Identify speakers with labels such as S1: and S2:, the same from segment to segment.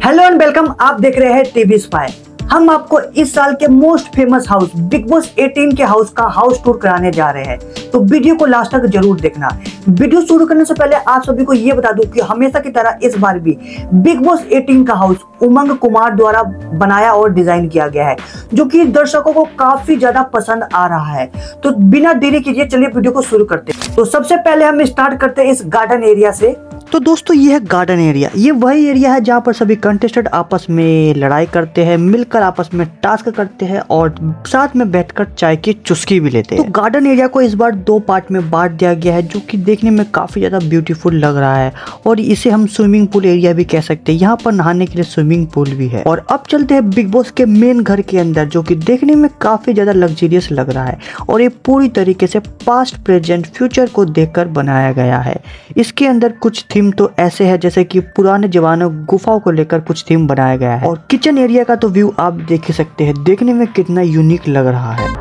S1: Hello and welcome. आप देख रहे हैं टीवी स्पाई। हम आपको इस साल के most famous house Bigg Boss 18 के हाउस का हाउस टूर कराने जा रहे हैं, तो वीडियो को लास्ट तक जरूर देखना। वीडियो शुरू करने से पहले आप सभी को ये बता दूं कि हमेशा की तरह इस बार भी बिग बॉस 18 का हाउस उमंग कुमार द्वारा बनाया और डिजाइन किया गया है, जो कि दर्शकों को काफी ज्यादा पसंद आ रहा है। तो बिना देरी कीजिए चलिए वीडियो को शुरू करते हैं। तो सबसे पहले हम स्टार्ट करते हैं इस गार्डन एरिया से। तो दोस्तों ये है गार्डन एरिया। ये वही एरिया है जहाँ पर सभी कंटेस्टेंट आपस में लड़ाई करते हैं, मिलकर आपस में टास्क करते हैं और साथ में बैठकर चाय की चुस्की भी लेते हैं। तो गार्डन एरिया को इस बार 2 पार्ट में बांट दिया गया है, जो कि देखने में काफी ज्यादा ब्यूटीफुल लग रहा है और इसे हम स्विमिंग पूल एरिया भी कह सकते हैं। यहाँ पर नहाने के लिए स्विमिंग पूल भी है। और अब चलते हैं बिग बॉस के मेन घर के अंदर, जो कि देखने में काफी ज्यादा लग्जरियस लग रहा है और ये पूरी तरीके से पास्ट प्रेजेंट फ्यूचर को देखकर बनाया गया है। इसके अंदर कुछ थीम तो ऐसे है जैसे कि पुराने जमानों गुफाओं को लेकर कुछ थीम बनाया गया है। और किचन एरिया का तो व्यू आप देख ही सकते हैं, देखने में कितना यूनिक लग रहा है।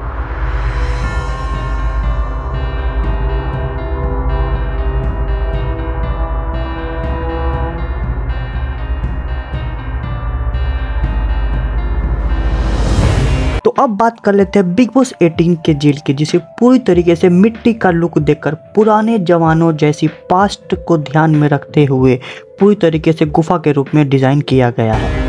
S1: तो अब बात कर लेते हैं बिग बॉस 18 के जेल की, जिसे पूरी तरीके से मिट्टी का लुक देकर पुराने जमानों जैसी पास्ट को ध्यान में रखते हुए पूरी तरीके से गुफा के रूप में डिजाइन किया गया है।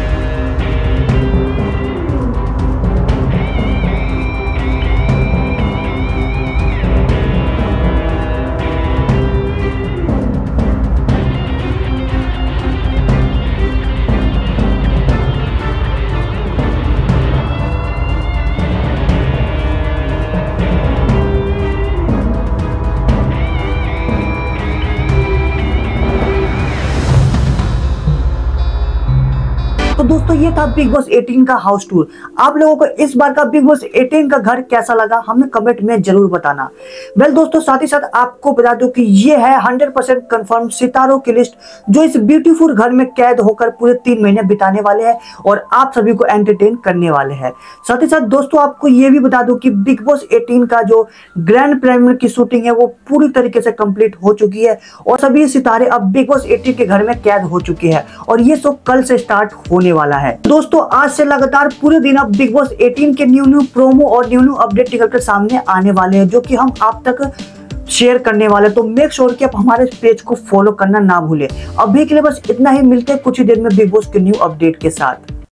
S1: तो दोस्तों ये था बिग बॉस 18 का हाउस टूर। आप लोगों को इस बार का बिग बॉस 18 का घर कैसा लगा हमें कमेंट में जरूर बताना। वेल दोस्तों, साथ ही साथ आपको बता दूं कि ये है 100% कंफर्म सितारों की लिस्ट, जो इस ब्यूटीफुल घर में कैद होकर पूरे 3 महीने बिताने वाले हैं और आप सभी को एंटरटेन करने वाले हैं। साथ ही साथ दोस्तों आपको ये भी बता दूं कि बिग बॉस 18 का जो ग्रैंड प्रीमियर की शूटिंग है वो पूरी तरीके से कंप्लीट हो चुकी है और सभी सितारे अब बिग बॉस 18 के घर में कैद हो चुके हैं और ये शो कल से स्टार्ट होने वाला है। दोस्तों आज से लगातार पूरे दिन अब बिग बॉस 18 के न्यू प्रोमो और न्यू अपडेट निकल कर सामने आने वाले हैं, जो कि हम आप तक शेयर करने वाले। तो मेक श्योर कि आप हमारे पेज को फॉलो करना ना भूलें। अभी के लिए बस इतना ही, मिलते हैं कुछ ही देर में बिग बॉस के न्यू अपडेट के साथ।